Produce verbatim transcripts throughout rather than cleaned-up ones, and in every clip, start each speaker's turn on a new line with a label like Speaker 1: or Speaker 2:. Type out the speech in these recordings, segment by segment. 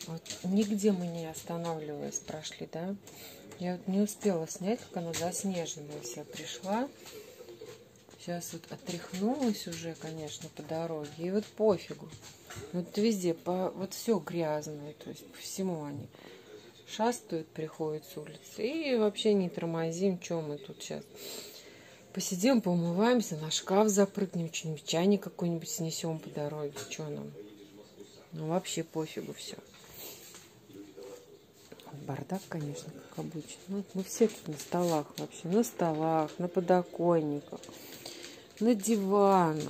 Speaker 1: Вот нигде мы не останавливаясь прошли, да? Я вот не успела снять, как она заснеженная вся пришла. Сейчас вот отряхнулась уже, конечно, по дороге. И вот пофигу. Вот везде, по, вот все грязное, то есть по всему они шастают, приходят с улицы. И вообще не тормозим, что мы тут сейчас. Посидим, поумываемся, на шкаф запрыгнем, что-нибудь, чайник какой-нибудь снесем по дороге. Что нам? Ну вообще пофигу все. Бардак, конечно, как обычно. Ну, мы все тут на столах вообще. На столах, на подоконниках, на диванах.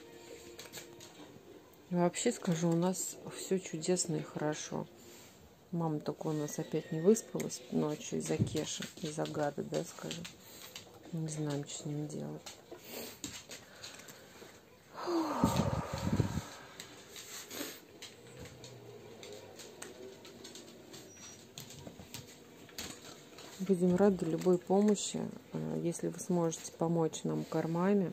Speaker 1: И вообще скажу, у нас все чудесно и хорошо. Мама только у нас опять не выспалась ночью из-за Кеши, из-за гада, да, скажем. Не знаем, что с ним делать. Будем рады любой помощи, если вы сможете помочь нам кормами.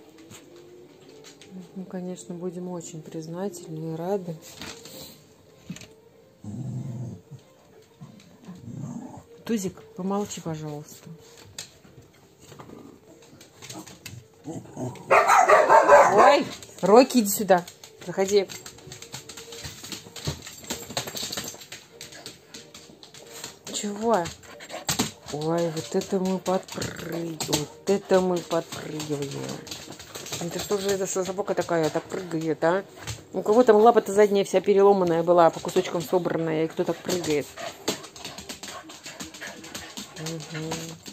Speaker 1: Мы, конечно, будем очень признательны и рады. Тузик, помолчи, пожалуйста. Ой, Рокки, иди сюда. Заходи. Чего? Ой, вот это мы подпрыгиваем. Вот это мы подпрыгиваем. Это что же это за собака такая, так прыгает, а? У кого там лапа-то задняя вся переломанная была, по кусочкам собранная, и кто так прыгает? Угу.